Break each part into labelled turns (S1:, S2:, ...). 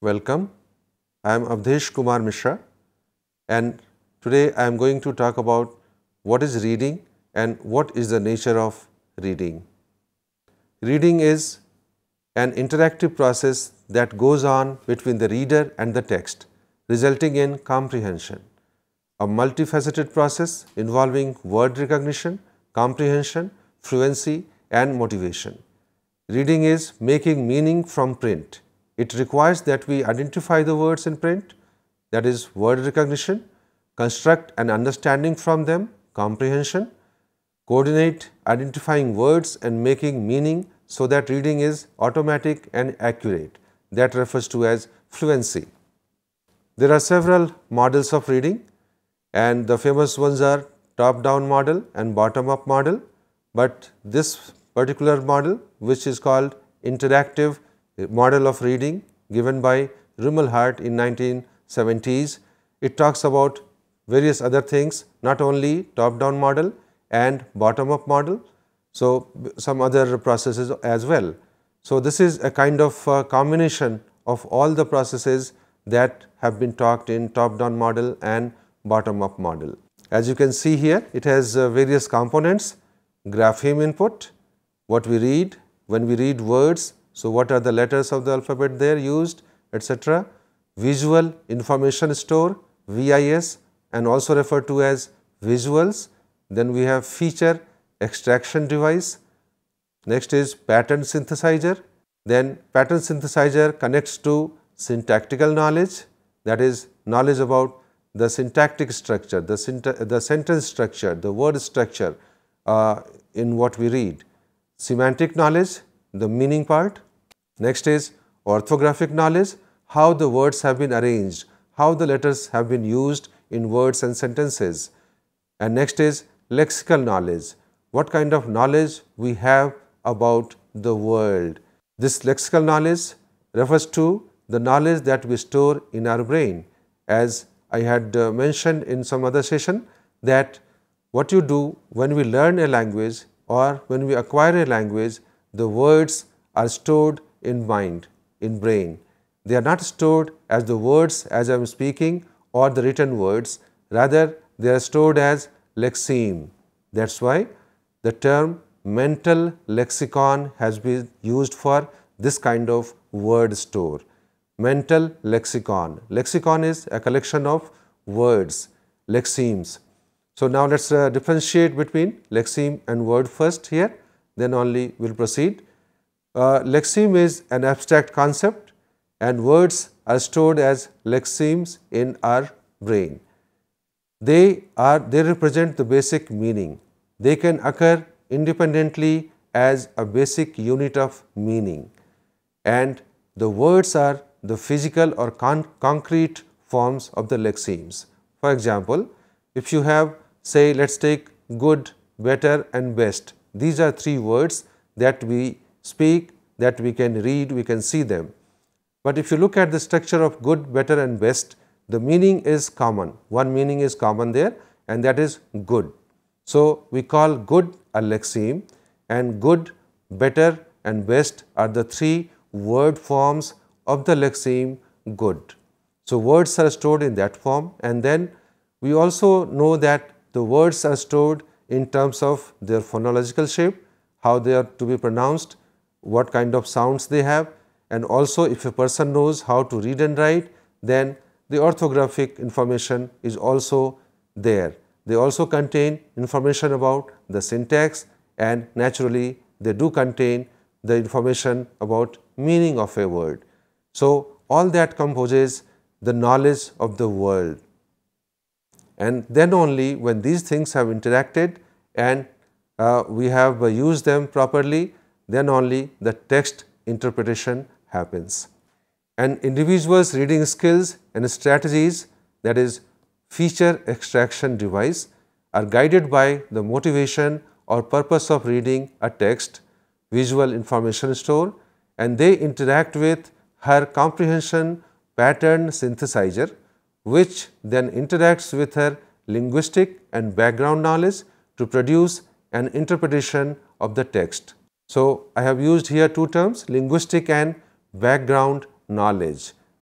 S1: welcome. I am Awadesh Kumar Mishra and today I am going to talk about what is reading and what is the nature of reading. Reading is an interactive process that goes on between the reader and the text, resulting in comprehension. A multifaceted process involving word recognition, comprehension, fluency and motivation. Reading is making meaning from print. It requires that we identify the words in print, that is word recognition, construct an understanding from them, comprehension, coordinate identifying words and making meaning so that reading is automatic and accurate. That refers to as fluency. There are several models of reading and the famous ones are top-down model and bottom-up model, but this particular model, which is called interactive model of reading given by Rumelhart in 1970s, it talks about various other things, not only top-down model and bottom-up model, so some other processes as well. So this is a kind of combination of all the processes that have been talked in top-down model and bottom-up model. As you can see here, it has various components: grapheme input, what we read, when we read words, so what are the letters of the alphabet there used, etc. Visual information store, VIS, and also referred to as visuals. Then we have feature extraction device. Next is pattern synthesizer. Then pattern synthesizer connects to syntactical knowledge, that is knowledge about the syntactic structure, the sentence structure, the word structure in what we read. Semantic knowledge, the meaning part. Next is orthographic knowledge, how the words have been arranged, how the letters have been used in words and sentences. And next is lexical knowledge, what kind of knowledge we have about the world. This lexical knowledge refers to the knowledge that we store in our brain. As I had mentioned in some other session, that what you do when we learn a language or when we acquire a language, the words are stored in mind, in brain. They are not stored as the words as I am speaking or the written words, rather they are stored as lexeme. That's why the term mental lexicon has been used for this kind of word store. Mental lexicon. Lexicon is a collection of words, lexemes. So now let's differentiate between lexeme and word first here, then only we'll proceed. Lexeme is an abstract concept and words are stored as lexemes in our brain. They represent the basic meaning. They can occur independently as a basic unit of meaning, and the words are the physical or concrete forms of the lexemes. For example, if you have, say, let's take good, better and best. These are three words that we speak, that we can read, we can see them. But if you look at the structure of good, better and best, the meaning is common. One meaning is common there, and that is good. So we call good a lexeme, and good, better and best are the three word forms of the lexeme good. So words are stored in that form, and then we also know that the words are stored in terms of their phonological shape, how they are to be pronounced, what kind of sounds they have, and also if a person knows how to read and write, then the orthographic information is also there. They also contain information about the syntax, and naturally they do contain the information about meaning of a word. So all that composes the knowledge of the world. And then only when these things have interacted and we have used them properly, then only the text interpretation happens. And individuals' reading skills and strategies, that is feature extraction device, are guided by the motivation or purpose of reading a text, visual information store, and they interact with her comprehension pattern synthesizer, which then interacts with her linguistic and background knowledge to produce an interpretation of the text. So I have used here two terms, linguistic and background knowledge.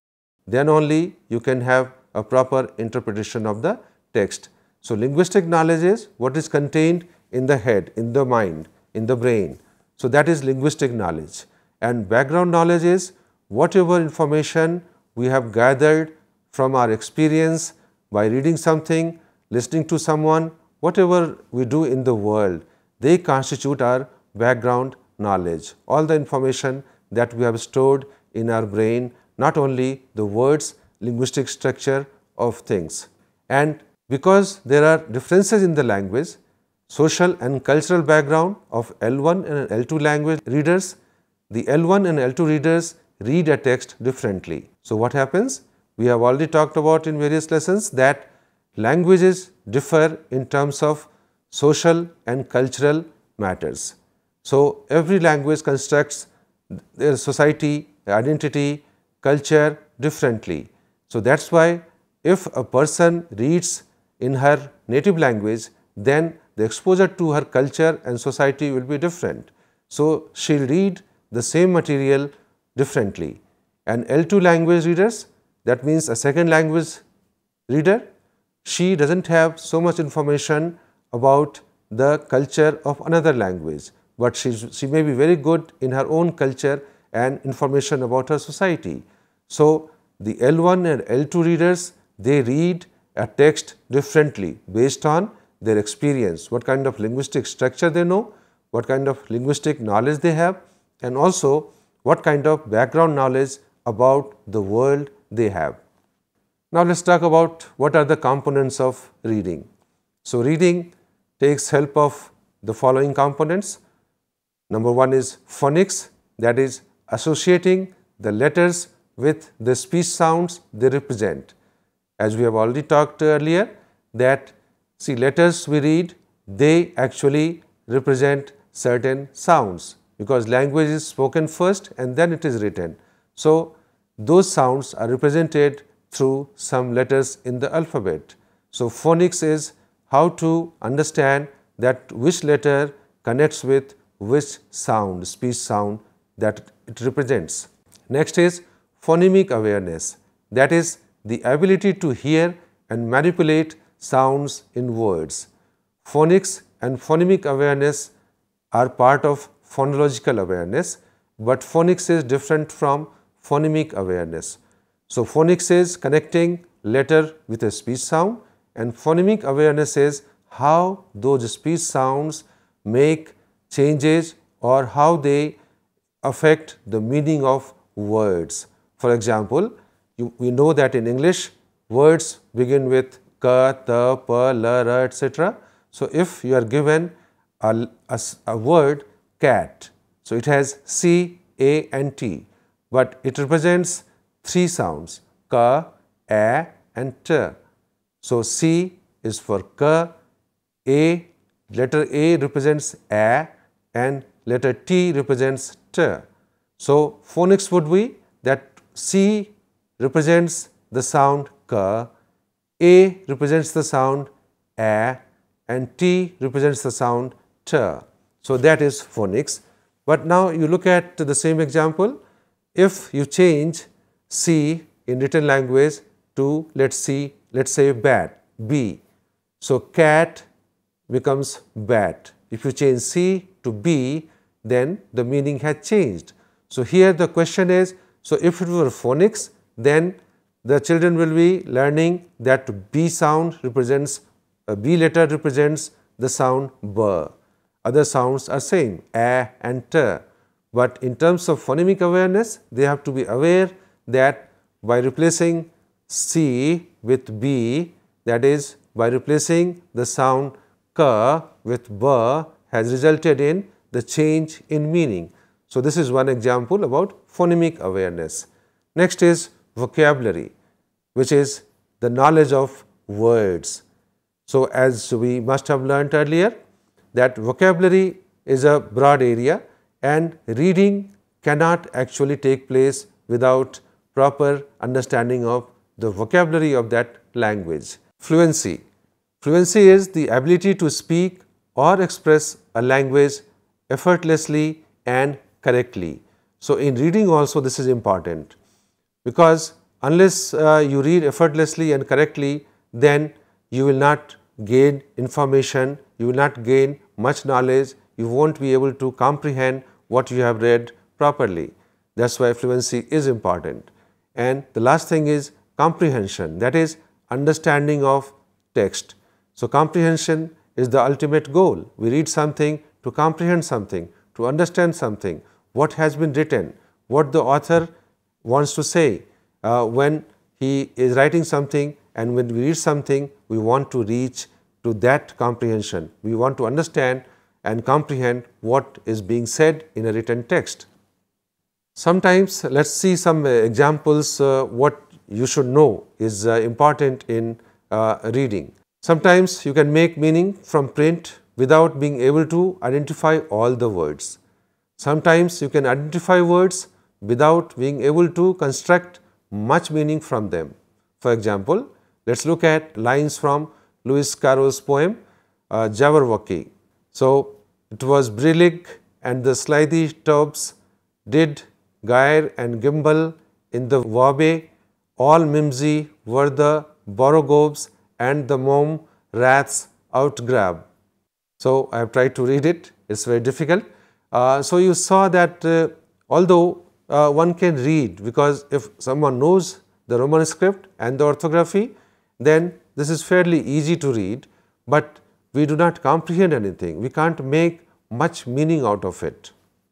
S1: then only you can have a proper interpretation of the text. So, linguistic knowledge is what is contained in the head, in the mind, in the brain. So, that is linguistic knowledge, and background knowledge is whatever information we have gathered from our experience by reading something, listening to someone, whatever we do in the world, they constitute our background knowledge. All the information that we have stored in our brain, not only the words, linguistic structure of things. And because there are differences in the language, social and cultural background of L1 and L2 language readers, the L1 and L2 readers read a text differently. So, what happens? We have already talked about in various lessons that languages differ in terms of social and cultural matters. So, every language constructs their society, identity, culture differently. So, that is why if a person reads in her native language, then the exposure to her culture and society will be different. So, she will read the same material differently. And L2 language readers, that means a second language reader, she does not have so much information about the culture of another language, but she may be very good in her own culture and information about her society. So, the L1 and L2 readers, they read a text differently based on their experience, what kind of linguistic structure they know, what kind of linguistic knowledge they have, and also what kind of background knowledge about the world they have. Now, let us talk about what are the components of reading. So, reading takes help of the following components. Number one is phonics, that is associating the letters with the speech sounds they represent. As we have already talked earlier, that see, letters we read, they actually represent certain sounds, because language is spoken first and then it is written. So, those sounds are represented through some letters in the alphabet. So, phonics is how to understand that which letter connects with which sound, speech sound that it represents. Next is phonemic awareness, that is the ability to hear and manipulate sounds in words. Phonics and phonemic awareness are part of phonological awareness, but phonics is different from phonemic awareness. So, phonics is connecting letter with a speech sound, and phonemic awareness is how those speech sounds make changes or how they affect the meaning of words. For example, we know that in English words begin with ka, ta, pa, la, ra, etc. So, if you are given a word cat, so it has C, A and T, but it represents three sounds ka, a and t. So, C is for ka, A, letter A represents a and letter T represents t. So, phonics would be that C represents the sound ka, A represents the sound a and T represents the sound t. So, that is phonics. But now you look at the same example. If you change C in written language to let's say bat, B. So, cat becomes bat. If you change C to B, then the meaning has changed. So, here the question is, so if it were phonics, then the children will be learning that B sound represents, B letter represents the sound B. Other sounds are same, a and t. But in terms of phonemic awareness, they have to be aware that by replacing C with B, that is by replacing the sound ka with b, has resulted in the change in meaning. So, this is one example about phonemic awareness. Next is vocabulary, which is the knowledge of words. So, as we must have learnt earlier, that vocabulary is a broad area and reading cannot actually take place without proper understanding of the vocabulary of that language. Fluency. Fluency is the ability to speak or express a language effortlessly and correctly. So, in reading also this is important, because unless you read effortlessly and correctly, then you will not gain information, you will not gain much knowledge, you won't be able to comprehend what you have read properly. That's why fluency is important. And the last thing is comprehension, that is understanding of text. So comprehension is the ultimate goal. We read something to comprehend something, to understand something, what has been written, what the author wants to say. When he is writing something and when we read something, we want to reach to that comprehension. We want to understand and comprehend what is being said in a written text. Sometimes let's see some examples what you should know is important in reading. Sometimes you can make meaning from print without being able to identify all the words. Sometimes you can identify words without being able to construct much meaning from them. For example, let's look at lines from Lewis Carroll's poem Jabberwocky. So it was brillig and the slithy tubs did gyre and gimble in the wabe, all mimsy were the borogobes and the mome rats outgrab. So I have tried to read it, it's very difficult. So you saw that although one can read, because if someone knows the Roman script and the orthography, then this is fairly easy to read, but we do not comprehend anything. We can't make much meaning out of it.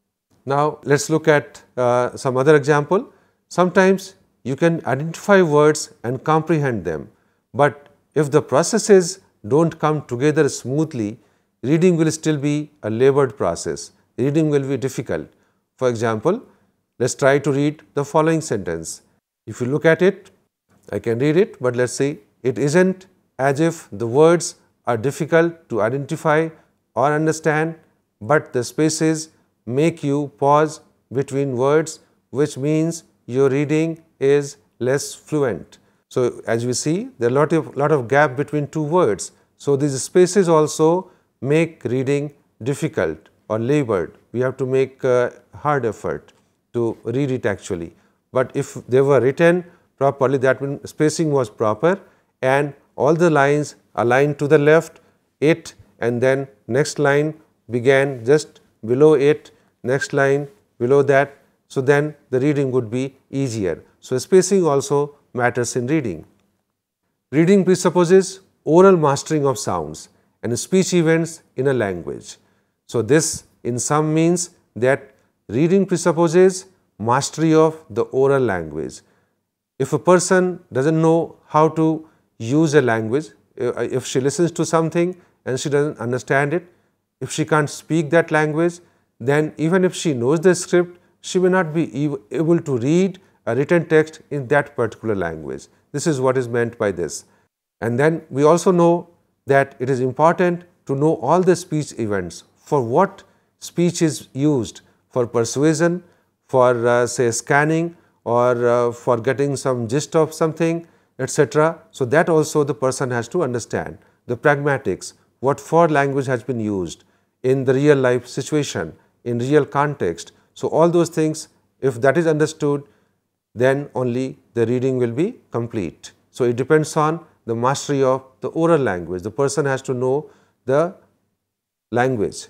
S1: Now let's look at some other example. Sometimes you can identify words and comprehend them, but if the processes don't come together smoothly, reading will still be a labored process. Reading will be difficult. For example, let's try to read the following sentence. If you look at it, I can read it, but let's see, it isn't as if the words are difficult to identify or understand, but the spaces make you pause between words, which means your reading is less fluent. So as we see, there are a lot of gap between two words. So these spaces also make reading difficult or labored. We have to make a hard effort to read it actually. But if they were written properly, that means spacing was proper and all the lines aligned to the left, it, and then next line began just below it, next line below that. So then the reading would be easier. So spacing also matters in reading. Reading presupposes oral mastering of sounds and speech events in a language. So this in sum means that reading presupposes mastery of the oral language. If a person doesn't know how to use a language, if she listens to something and she doesn't understand it, if she can't speak that language, then even if she knows the script, she may not be able to read a written text in that particular language. This is what is meant by this. And then we also know that it is important to know all the speech events, for what speech is used, for persuasion, for say scanning, or for getting some gist of something, etc. So that also the person has to understand. The pragmatics, what for language has been used in the real life situation, in real context. So all those things, if that is understood, then only the reading will be complete. So it depends on the mastery of the oral language. The person has to know the language.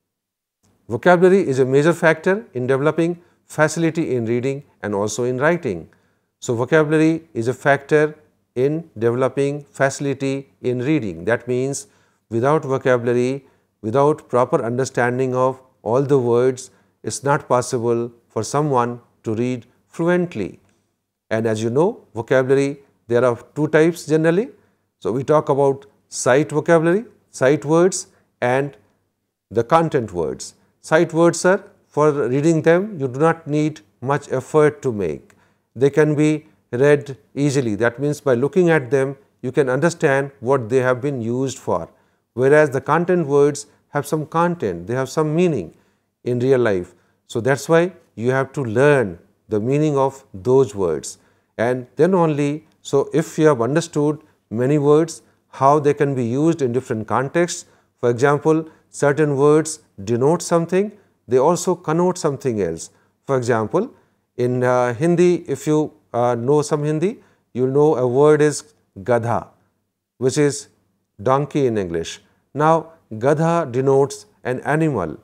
S1: Vocabulary is a major factor in developing facility in reading and also in writing. So vocabulary is a factor in developing facility in reading. That means without vocabulary, without proper understanding of all the words, it's not possible for someone to read fluently. And as you know, vocabulary, there are two types generally. So we talk about sight vocabulary, sight words, and the content words. Sight words are, for reading them, you do not need much effort to make. They can be read easily. That means by looking at them, you can understand what they have been used for. Whereas the content words have some content, they have some meaning in real life. So that's why you have to learn the meaning of those words. And then only, so if you have understood many words, how they can be used in different contexts. For example, certain words denote something, they also connote something else. For example, in Hindi, if you know some Hindi, you will know a word is gadha, which is donkey in English. Now, gadha denotes an animal,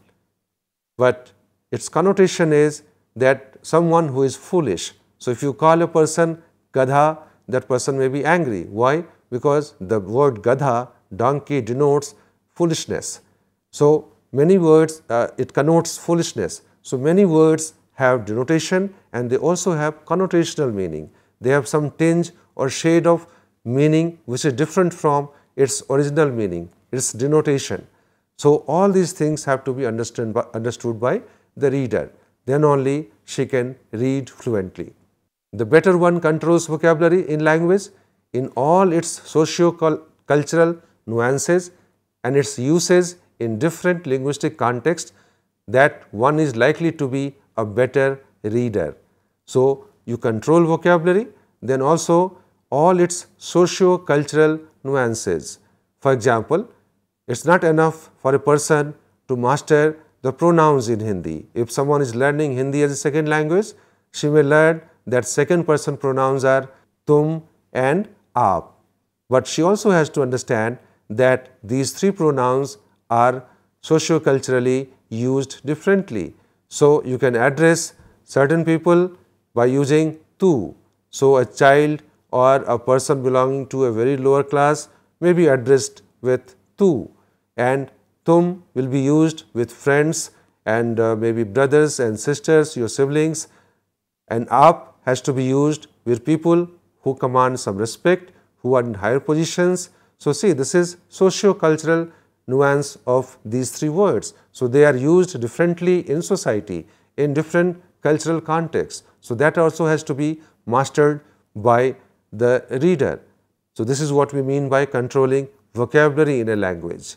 S1: but its connotation is that someone who is foolish. So, if you call a person gadha, that person may be angry. Why? Because the word gadha, donkey, denotes foolishness. So, many words, it connotes foolishness. So, many words have denotation and they also have connotational meaning. They have some tinge or shade of meaning which is different from its original meaning, its denotation. So, all these things have to be understood by the reader. Then only she can read fluently. The better one controls vocabulary in language in all its socio-cultural nuances and its uses in different linguistic contexts, that one is likely to be a better reader. So, you control vocabulary, then also all its socio-cultural nuances. For example, it is not enough for a person to master the pronouns in Hindi. If someone is learning Hindi as a second language, she may learn that second person pronouns are tum and aap. But she also has to understand that these three pronouns are socio-culturally used differently. So, you can address certain people by using tu. So, a child or a person belonging to a very lower class may be addressed with tu, and tum will be used with friends and maybe brothers and sisters, your siblings, and aap has to be used with people who command some respect, who are in higher positions. So, see, this is socio-cultural nuance of these three words. So, they are used differently in society, in different cultural contexts. So, that also has to be mastered by the reader. So, this is what we mean by controlling vocabulary in a language.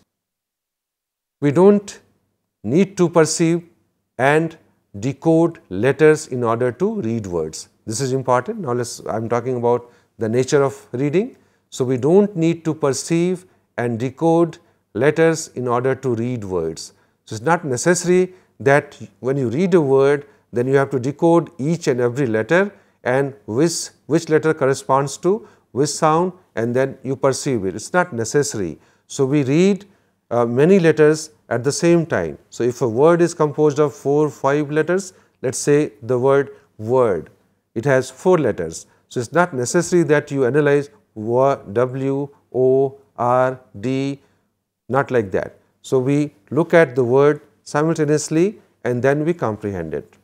S1: We do not need to perceive and decode letters in order to read words. This is important. Now, I am talking about the nature of reading. So, we do not need to perceive and decode letters in order to read words. So, it is not necessary that when you read a word, then you have to decode each and every letter and which letter corresponds to which sound, and then you perceive it. It is not necessary. So, we read many letters at the same time. So, if a word is composed of 4 or 5 letters, let us say the word word, it has 4 letters. So, it is not necessary that you analyze W, O, R, D, not like that. So, we look at the word simultaneously and then we comprehend it.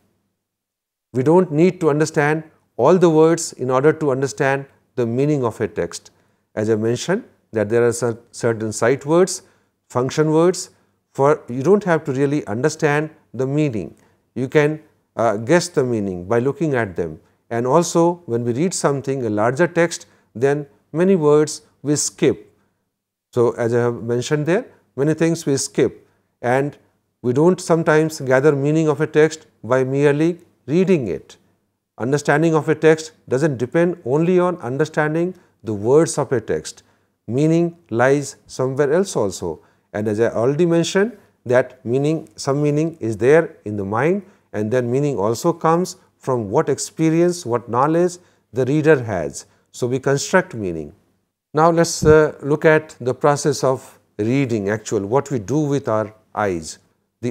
S1: We do not need to understand all the words in order to understand the meaning of a text. As I mentioned, that there are certain sight words, function words, for you do not have to really understand the meaning. You can guess the meaning by looking at them. And also, when we read something, a larger text, then many words we skip. So, as I have mentioned there, many things we skip, and we do not sometimes gather meaning of a text by merely reading it. Understanding of a text does not depend only on understanding the words of a text. Meaning lies somewhere else also. And as I already mentioned, that some meaning is there in the mind, and then meaning also comes from what experience, what knowledge the reader has. So, we construct meaning. Now, let us look at the process of reading, what we do with our eyes. The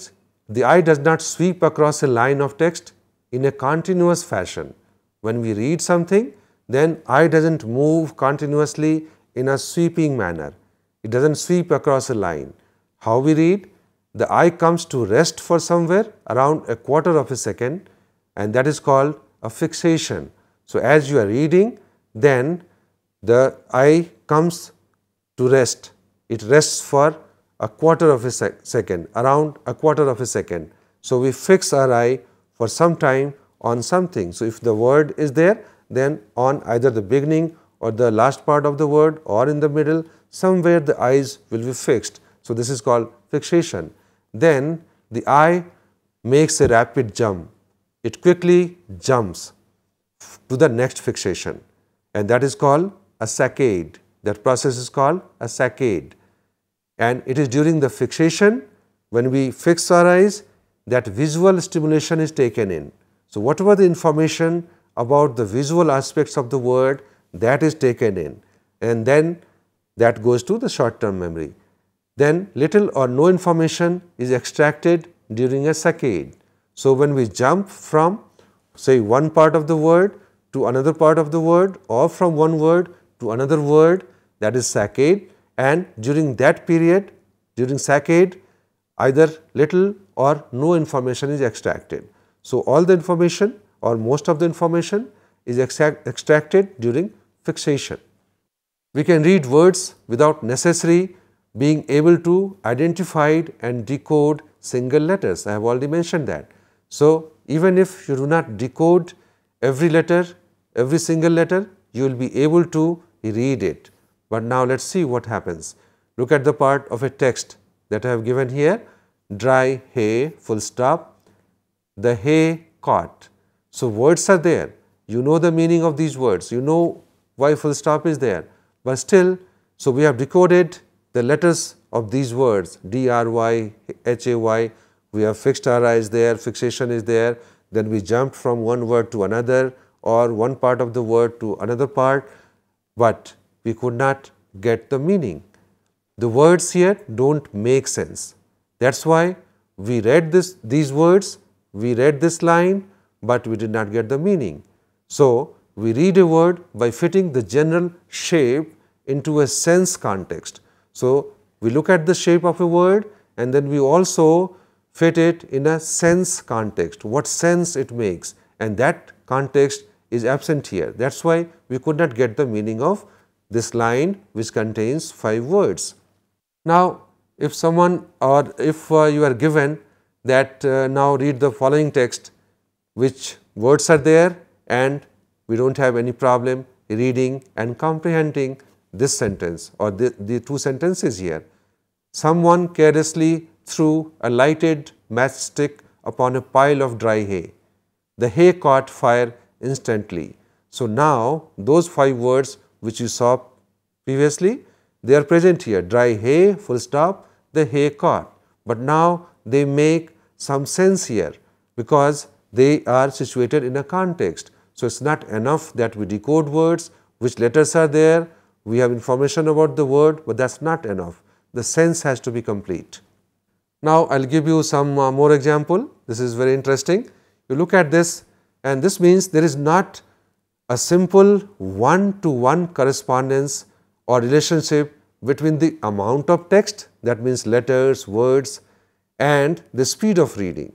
S1: eye does not sweep across a line of text in a continuous fashion. When we read something, then eye does not move continuously in a sweeping manner. It does not sweep across a line. How we read? The eye comes to rest for somewhere around a quarter of a second, and that is called a fixation. So, as you are reading, then the eye comes to rest. It rests for a quarter of a second, around a quarter of a second. So, we fix our eye for some time on something. So, if the word is there, then on either the beginning or the last part of the word or in the middle, somewhere the eyes will be fixed. So, this is called fixation. Then the eye makes a rapid jump. It quickly jumps to the next fixation, and that is called a saccade. That process is called a saccade. And it is during the fixation, when we fix our eyes, that visual stimulation is taken in. So, whatever the information about the visual aspects of the word, that is taken in, and then that goes to the short-term memory. Then little or no information is extracted during a saccade. So when we jump from, say, one part of the word to another part of the word, or from one word to another word, that is saccade, and during that period, during saccade, either little or no information is extracted. So all the information or most of the information is extracted during fixation. We can read words without necessarily being able to identify and decode single letters. I have already mentioned that. So even if you do not decode every letter, every single letter, you will be able to read it. But now let's see what happens. Look at the part of a text that I have given here. Dry hay, full stop, the hay caught. So words are there. You know the meaning of these words. You know why full stop is there. But still, so we have decoded the letters of these words, D-R-Y, H-A-Y. We have fixed our eyes there, fixation is there. Then we jumped from one word to another, or one part of the word to another part, but we could not get the meaning. The words here don't make sense. That's why we read these words, we read this line, but we did not get the meaning. So we read a word by fitting the general shape into a sense context. So we look at the shape of a word, and then we also fit it in a sense context, what sense it makes, and that context is absent here. That's why we could not get the meaning of this line, which contains 5 words. Now, if someone, or if you are given that now read the following text, which words are there, and we don't have any problem reading and comprehending this sentence or the 2 sentences here. Someone carelessly threw a lighted matchstick upon a pile of dry hay. The hay caught fire instantly. So now those 5 words which you saw previously, they are present here. Dry hay, full stop, the hay caught. But now they make some sense here because they are situated in a context. So it's not enough that we decode words, which letters are there, we have information about the word, but that's not enough. The sense has to be complete. Now I'll give you some more example. This is very interesting. You look at this, and this means there is not a simple one-to-one correspondence or relationship between the amount of text, that means letters, words, and the speed of reading.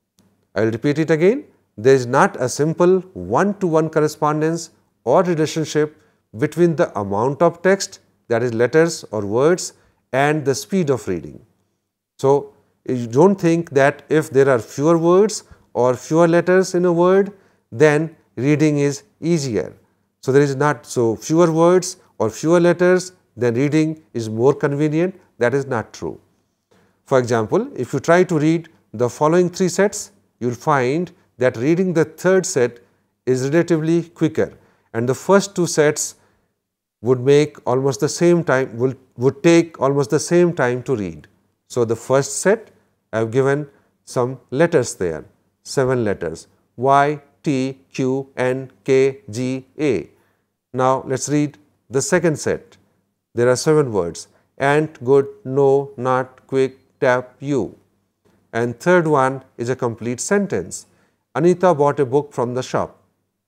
S1: I will repeat it again. There is not a simple one-to-one correspondence or relationship between the amount of text, that is letters or words, and the speed of reading. So you don't think that if there are fewer words or fewer letters in a word, then reading is easier. So there is not, so fewer words or fewer letters, then reading is more convenient. That is not true. For example, if you try to read the following 3 sets, you will find that reading the 3rd set is relatively quicker, and the first 2 sets would make almost the same time, would take almost the same time to read. So the first set, I have given some letters there, 7 letters, Y, T, Q, N, K, G, A. Now let's read the second set. There are 7 words, ant, good, no, not, quick, tap, you. And third one is a complete sentence. Anita bought a book from the shop.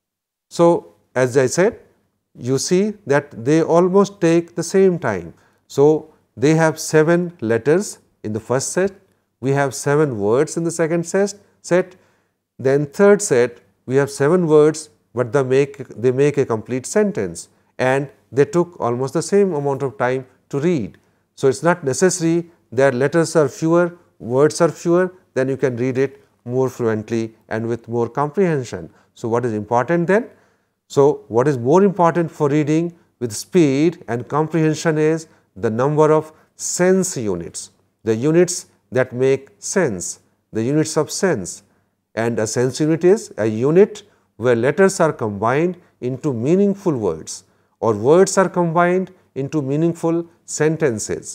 S1: So as I said, you see that they almost take the same time. So they have 7 letters in the first set, we have 7 words in the second set, then third set we have 7 words, but they make a complete sentence, and they took almost the same amount of time to read. So it's not necessary that letters are fewer, words are fewer, then you can read it more fluently and with more comprehension. So what is important then? So what is more important for reading with speed and comprehension is the number of sense units, the units that make sense, the units of sense. And a sense unit is a unit where letters are combined into meaningful words or words are combined into meaningful sentences.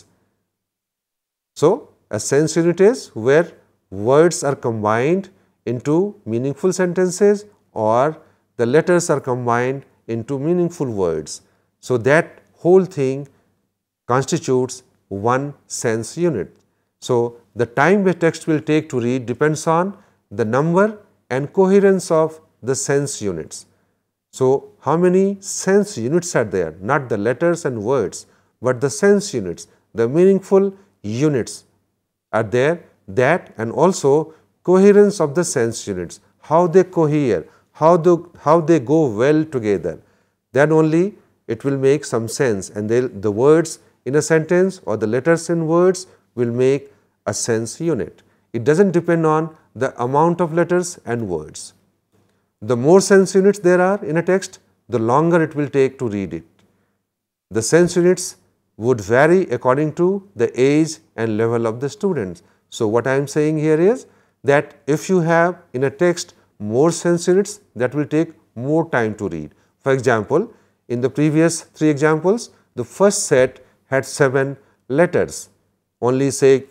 S1: So a sense unit is where words are combined into meaningful sentences or the letters are combined into meaningful words. So that whole thing constitutes one sense unit. So the time a text will take to read depends on the number and coherence of the sense units. So how many sense units are there? Not the letters and words, but the sense units, the meaningful units are there, that, and also coherence of the sense units, how they cohere, how they go well together. Then only it will make some sense, and the words in a sentence or the letters in words will make a sense unit. It doesn't depend on the amount of letters and words. The more sense units there are in a text, the longer it will take to read it. The sense units would vary according to the age and level of the students. So what I am saying here is that if you have in a text more sense units, that will take more time to read. For example, in the previous 3 examples, the first set had 7 letters. Only say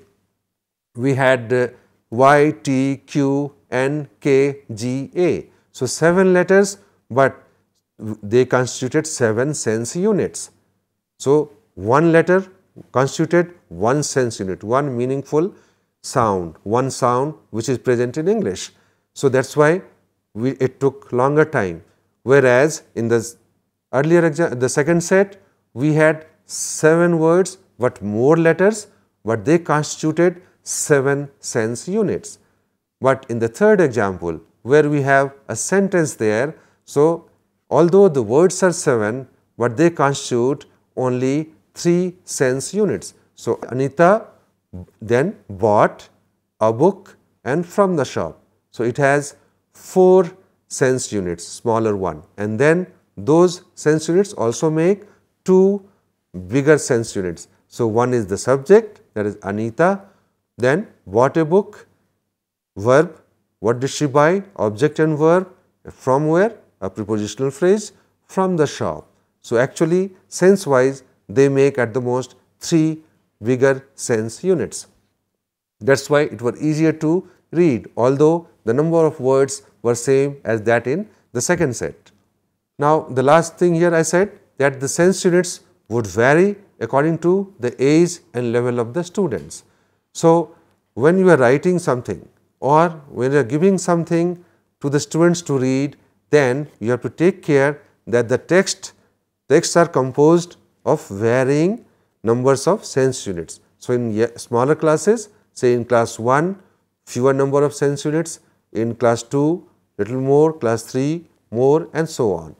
S1: we had Y, T, Q, N, K, G, A. So 7 letters, but they constituted 7 sense units. So one letter constituted one sense unit, one meaningful sound, one sound which is present in English. So that's why it took longer time. Whereas in the earlier the second set, we had 7 words but more letters, but they constituted 7 sense units. But in the third example, where we have a sentence there, so although the words are 7, but they constitute only 3 sense units. So Anita then bought a book and from the shop. So it has 4 sense units, smaller one, and then those sense units also make 2 bigger sense units. So one is the subject, that is Anita, then bought a book, verb, what did she buy, object and verb, from where, a prepositional phrase, from the shop. So actually sense wise they make at the most 3 bigger sense units. That's why it was easier to read, although the number of words were same as that in the second set. Now the last thing here I said that the sense units would vary according to the age and level of the students. So when you are writing something or when you are giving something to the students to read, then you have to take care that the texts are composed of varying numbers of sense units. So in smaller classes, say in class 1, fewer number of sense units, in class 2, little more, class 3, more, and so on.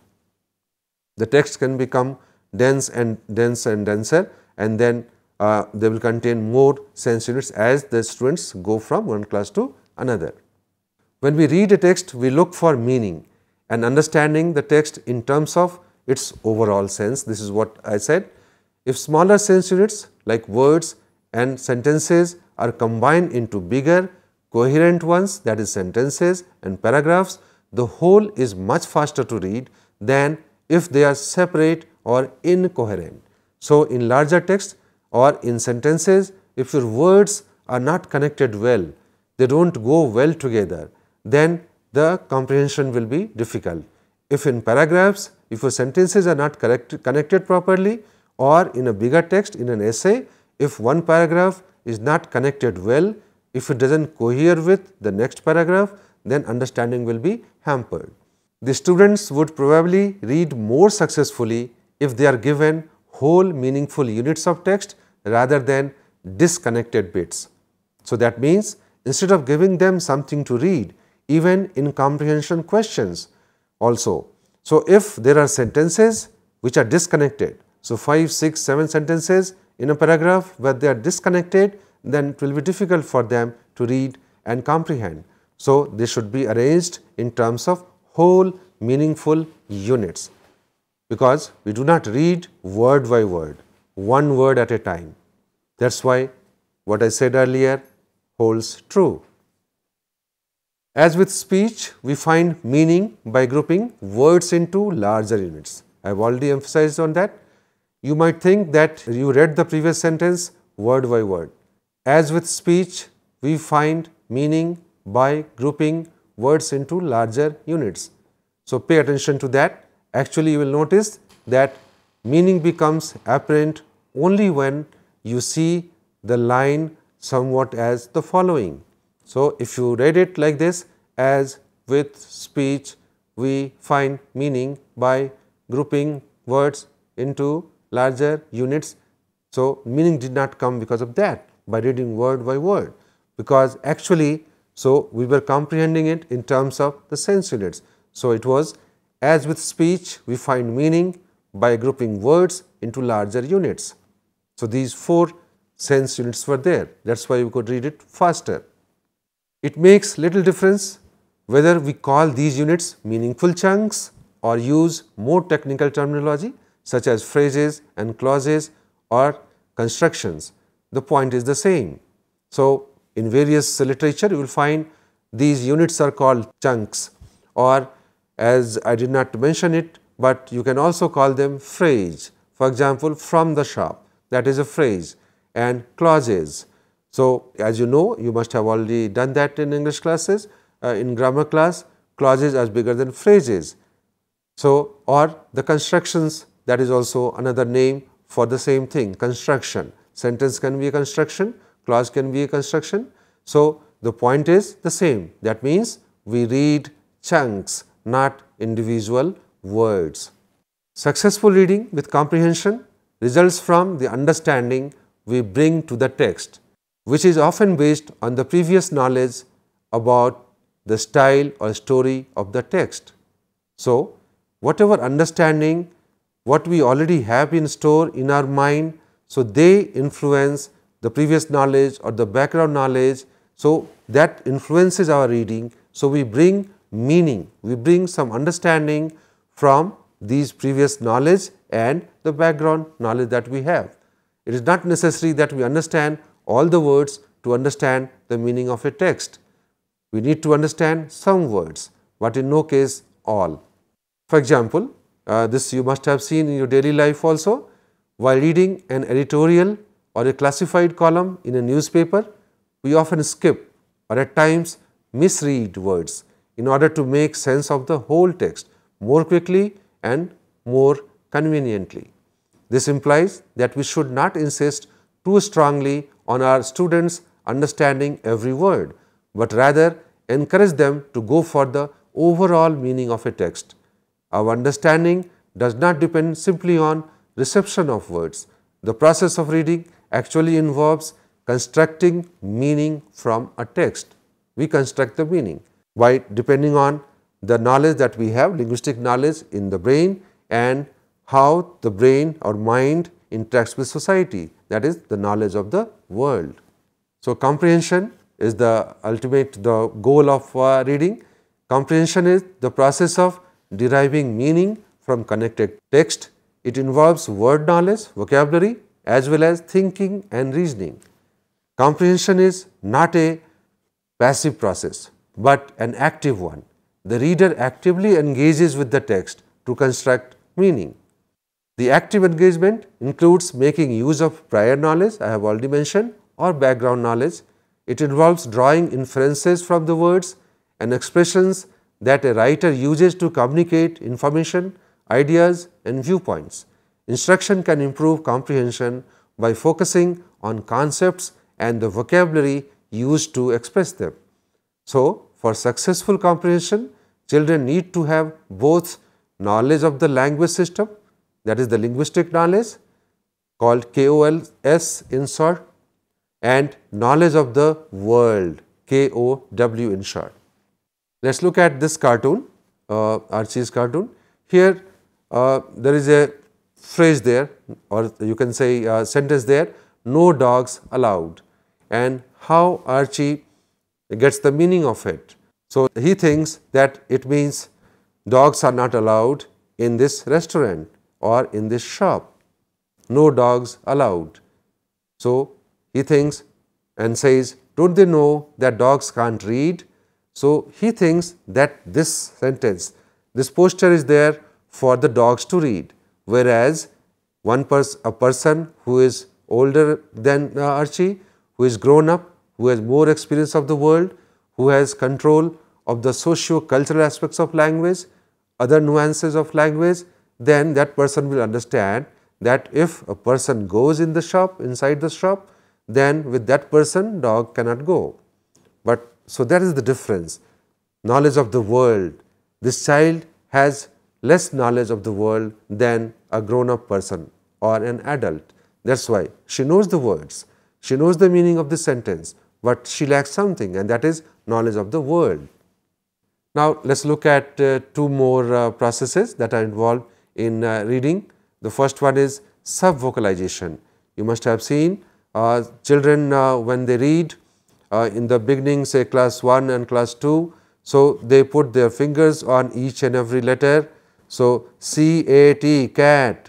S1: The text can become dense and denser, and then they will contain more sense units as the students go from one class to another. When we read a text, we look for meaning and understanding the text in terms of its overall sense. This is what I said. If smaller sense units like words and sentences are combined into bigger coherent ones, that is sentences and paragraphs, the whole is much faster to read than if they are separate or incoherent. So in larger text or in sentences, if your words are not connected well, they don't go well together, then the comprehension will be difficult. If in paragraphs, if your sentences are not connected properly, or in a bigger text, in an essay, if one paragraph is not connected well, if it doesn't cohere with the next paragraph, then understanding will be hampered. The students would probably read more successfully if they are given whole meaningful units of text rather than disconnected bits. So that means instead of giving them something to read, even in comprehension questions also. So if there are sentences which are disconnected, so 5, 6, 7 sentences in a paragraph where they are disconnected, then it will be difficult for them to read and comprehend. So they should be arranged in terms of whole meaningful units, because we do not read word by word, one word at a time. That's why what I said earlier holds true. As with speech, we find meaning by grouping words into larger units. I have already emphasized on that. You might think that you read the previous sentence word by word. As with speech, we find meaning by grouping words into larger units. So pay attention to that. Actually, you will notice that meaning becomes apparent only when you see the line somewhat as the following. So if you read it like this, as with speech we find meaning by grouping words into larger units. So meaning did not come because of that, by reading word by word, because actually so we were comprehending it in terms of the sense units. So it was, as with speech we find meaning by grouping words into larger units. So these 4 sense units were there, that is why we could read it faster. It makes little difference whether we call these units meaningful chunks or use more technical terminology such as phrases and clauses or constructions. The point is the same. So in various literature you will find these units are called chunks, or as I did not mention it, but you can also call them phrase. For example, from the shop, that is a phrase, and clauses. So as you know, you must have already done that in English classes, in grammar class, clauses are bigger than phrases. So or the constructions, that is also another name for the same thing, construction. Sentence can be a construction, clause can be a construction. So the point is the same, that means we read chunks, not individual words. Successful reading with comprehension results from the understanding we bring to the text, which is often based on the previous knowledge about the style or story of the text. So whatever understanding what we already have in store in our mind, so they influence the previous knowledge or the background knowledge. So that influences our reading. So we bring meaning, we bring some understanding from these previous knowledge and the background knowledge that we have. It is not necessary that we understand all the words to understand the meaning of a text. We need to understand some words, but in no case all. For example, this you must have seen in your daily life also. While reading an editorial or a classified column in a newspaper, we often skip or at times misread words in order to make sense of the whole text more quickly and more conveniently. This implies that we should not insist too strongly on our students understanding every word, but rather encourage them to go for the overall meaning of a text. Our understanding does not depend simply on reception of words. The process of reading actually involves constructing meaning from a text. We construct the meaning by depending on the knowledge that we have, linguistic knowledge in the brain, and how the brain or mind interacts with society, that is the knowledge of the world. So comprehension is the ultimate, the goal of reading. Comprehension is the process of deriving meaning from connected text. It involves word knowledge, vocabulary, as well as thinking and reasoning. Comprehension is not a passive process, but an active one. The reader actively engages with the text to construct meaning. The active engagement includes making use of prior knowledge, I have already mentioned, or background knowledge. It involves drawing inferences from the words and expressions that a writer uses to communicate information, ideas, and viewpoints. Instruction can improve comprehension by focusing on concepts and the vocabulary used to express them. So, for successful comprehension, children need to have both knowledge of the language system, that is the linguistic knowledge called KOLS in short, and knowledge of the world, KOW in short. Let us look at this cartoon, Archie's cartoon. Here there is a phrase there, or you can say a sentence there, no dogs allowed, and how Archie gets the meaning of it. So he thinks that it means dogs are not allowed in this restaurant or in this shop. No dogs allowed. So he thinks and says, don't they know that dogs can't read? So he thinks that this sentence, this poster is there for the dogs to read, whereas a person who is older than Archie, who is grown up, who has more experience of the world, who has control of the socio-cultural aspects of language, other nuances of language, then that person will understand that if a person goes in the shop, inside the shop, then with that person dog cannot go. But so that is the difference. Knowledge of the world. This child has less knowledge of the world than a grown-up person or an adult. That's why she knows the words, she knows the meaning of the sentence, but she lacks something, and that is knowledge of the world. Now, let us look at two more processes that are involved in reading. The first one is sub-vocalization. You must have seen children when they read in the beginning, say class 1 and class 2, so they put their fingers on each and every letter. So, C-A-T, cat,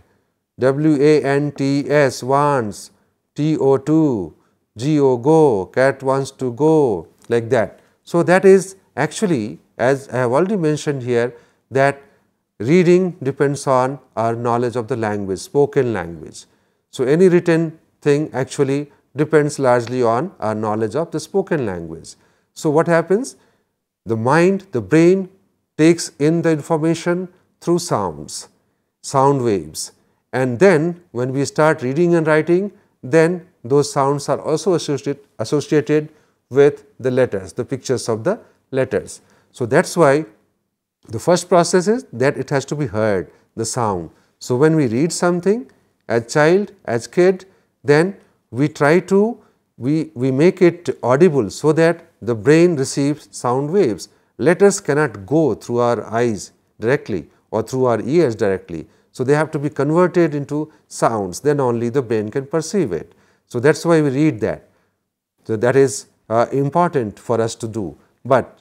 S1: W-A-N-T-S, wants, T-O-2, G-O, go, cat wants to go, like that. So, that is actually, as I have already mentioned here, that reading depends on our knowledge of the language, spoken language. So, any written thing actually depends largely on our knowledge of the spoken language. So, what happens? The mind, the brain takes in the information through sounds, sound waves, and then when we start reading and writing, then those sounds are also associated with the letters, the pictures of the letters. So, that is why the first process is that it has to be heard, the sound. So, when we read something as child, as kid, then we try to, we make it audible so that the brain receives sound waves. Letters cannot go through our eyes directly or through our ears directly. So, they have to be converted into sounds, then only the brain can perceive it. So, that is why we read that. So, that is important for us to do. But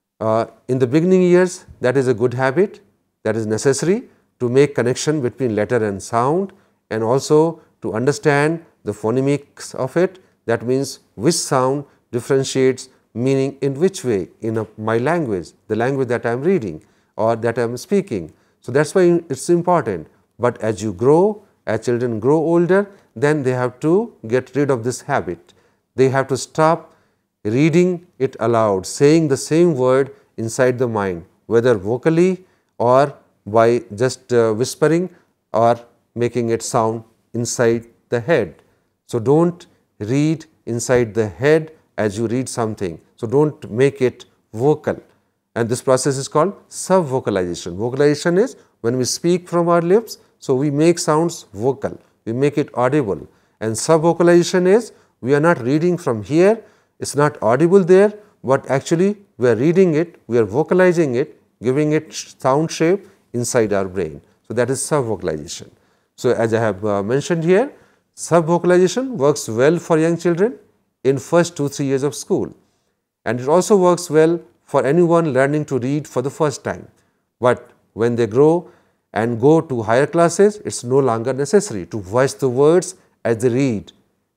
S1: in the beginning years, that is a good habit, that is necessary to make connection between letter and sound, and also to understand the phonemics of it. That means which sound differentiates meaning in which way in my language, the language that I am reading or that I am speaking. So, that is why it is important. But as you grow, as children grow older, then they have to get rid of this habit. They have to stop reading it aloud, saying the same word inside the mind, whether vocally or by just whispering or making it sound inside the head. So, do not read inside the head as you read something. So, do not make it vocal, and this process is called sub-vocalization. Vocalization is when we speak from our lips, so we make sounds vocal, we make it audible, and sub-vocalization is we are not reading from here, it is not audible there, but actually we are reading it, we are vocalizing it, giving it sound shape inside our brain. So, that is sub-vocalization. So, as I have mentioned here, sub-vocalization works well for young children in first 2-3 years of school, and it also works well for anyone learning to read for the first time. But when they grow and go to higher classes, it is no longer necessary to voice the words as they read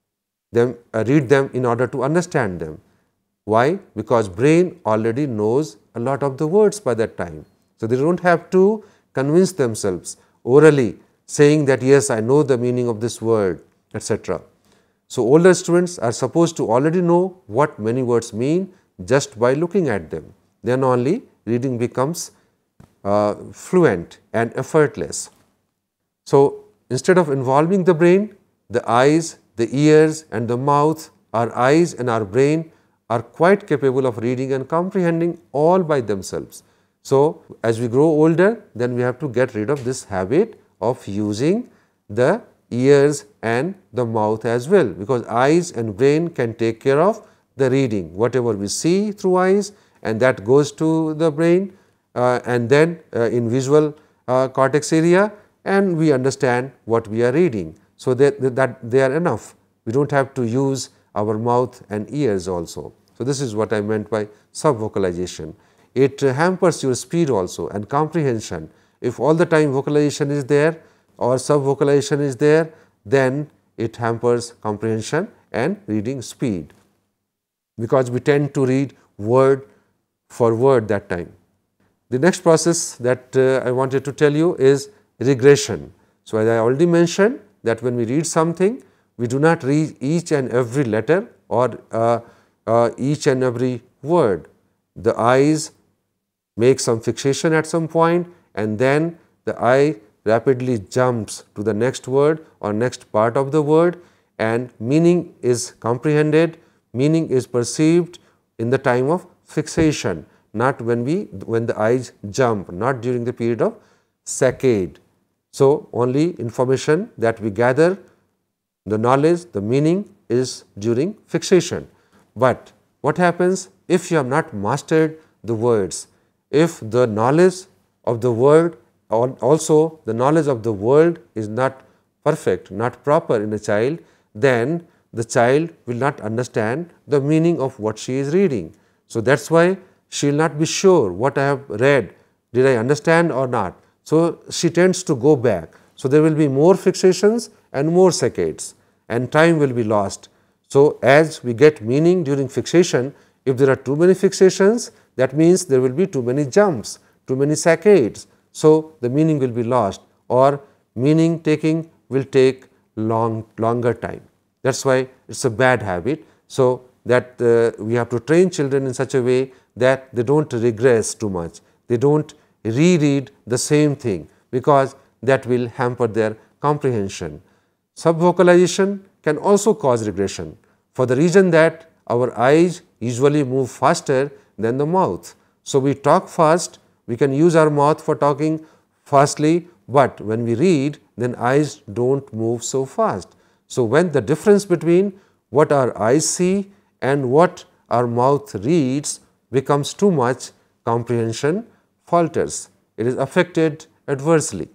S1: them in order to understand them. Why? Because brain already knows a lot of the words by that time. So, they do not have to convince themselves orally saying that yes, I know the meaning of this word, etc. So, older students are supposed to already know what many words mean just by looking at them. Then only reading becomes fluent and effortless. So, instead of involving the brain, the eyes, the ears and the mouth, our eyes and our brain are quite capable of reading and comprehending all by themselves. So, as we grow older, then we have to get rid of this habit of using the ears and the mouth as well, because eyes and brain can take care of the reading, whatever we see through eyes, and that goes to the brain and then in visual cortex area, and we understand what we are reading. So, that they are enough. We do not have to use our mouth and ears also. So, this is what I meant by sub-vocalization. It hampers your speed also and comprehension. If all the time vocalization is there or sub-vocalization is there, then it hampers comprehension and reading speed, because we tend to read word for word that time. The next process that I wanted to tell you is regression. So, as I already mentioned that when we read something, we do not read each and every letter or each and every word. The eyes make some fixation at some point, and then the eye rapidly jumps to the next word or next part of the word, and meaning is comprehended, meaning is perceived in the time of fixation, not when the eyes jump, not during the period of saccade. So, only information that we gather, the knowledge, the meaning is during fixation. But what happens if you have not mastered the words? If the knowledge of the word, also the knowledge of the world is not perfect, not proper in a child, then the child will not understand the meaning of what she is reading. So, that is why she will not be sure what I have read, did I understand or not. So, she tends to go back. So, there will be more fixations and more saccades, and time will be lost. So, as we get meaning during fixation, if there are too many fixations, that means there will be too many jumps, too many saccades. So, the meaning will be lost, or meaning taking will take longer time. That is why it is a bad habit. So, that we have to train children in such a way that they do not regress too much, they do not reread the same thing, because that will hamper their comprehension. Subvocalization can also cause regression, for the reason that our eyes usually move faster than the mouth. So, we talk fast, we can use our mouth for talking fastly, but when we read, then eyes do not move so fast. So, when the difference between what our eyes see and what our mouth reads becomes too much, comprehension falters, it is affected adversely.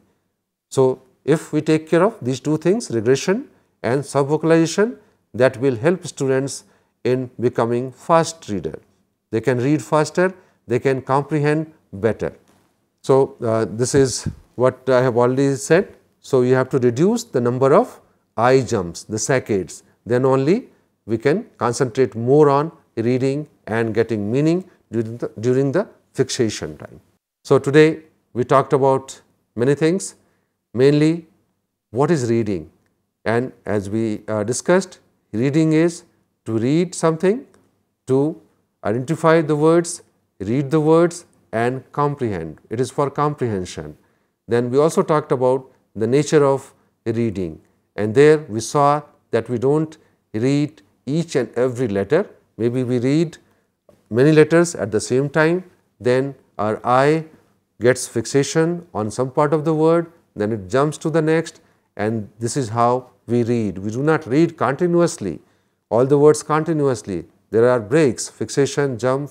S1: So, if we take care of these two things, regression and subvocalization, that will help students in becoming fast reader. They can read faster, they can comprehend better. So, this is what I have already said. So, you have to reduce the number of eye jumps, the saccades, then only we can concentrate more on reading and getting meaning during the fixation time. So, today we talked about many things, mainly what is reading, and as we discussed, reading is to read something, to identify the words, read the words and comprehend. It is for comprehension. Then we also talked about the nature of reading, and there we saw that we do not read each and every letter. Maybe we read many letters at the same time, then our eye gets fixation on some part of the word, then it jumps to the next, and this is how we read. We do not read continuously, all the words continuously. There are breaks, fixation, jump,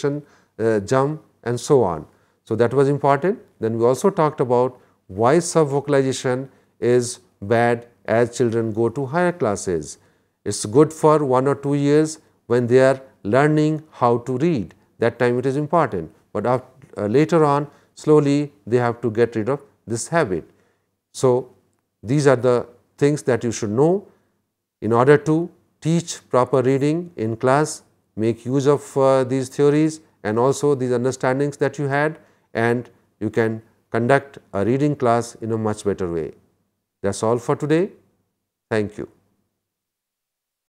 S1: jump and so on. So, that was important. Then we also talked about why subvocalization is bad as children go to higher classes. It is good for 1 or 2 years when they are learning how to read, that time it is important, but later on slowly they have to get rid of this habit. So, these are the things that you should know in order to teach proper reading in class. Make use of these theories and also these understandings that you had, and you can conduct a reading class in a much better way. That is all for today. Thank you.